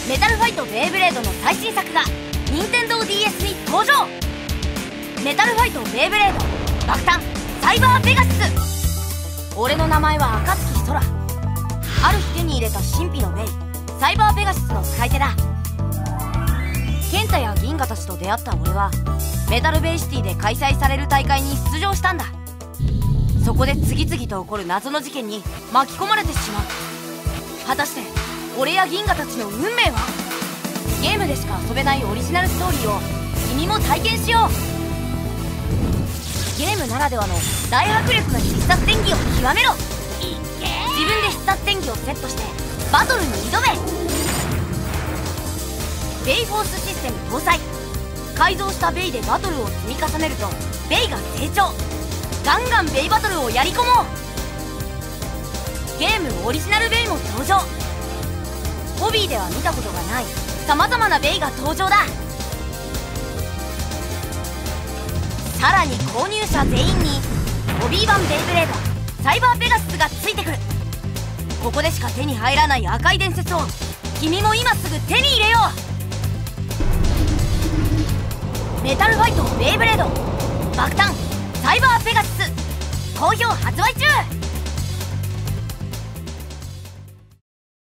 メタルファイトベイブレードの最新作が任天堂 DS に登場。メタルファイトベイブレード爆誕サイバーペガシス。俺の名前は暁空。ある日手に入れた神秘のベイサイバーペガシスの使い手だ。ケンタや銀河たちと出会った俺はメタルベイシティで開催される大会に出場したんだ。そこで次々と起こる謎の事件に巻き込まれてしまう。果たして俺や銀河たちの運命は。ゲームでしか遊べないオリジナルストーリーを君も体験しよう。ゲームならではの大迫力の必殺戦技を極めろ。自分で必殺戦技をセットしてバトルに挑め。ベイフォースシステム搭載。改造したベイでバトルを積み重ねるとベイが成長。ガンガンベイバトルをやり込もう。ゲームオリジナルベイも登場。ホビーでは見たことがないさまざまなベイが登場だ。さらに購入者全員にホビー版ベイブレードサイバーペガシスがついてくる。ここでしか手に入らない赤い伝説を君も今すぐ手に入れよう。メタルファイトベイブレード爆誕サイバーペガシス好評発売中。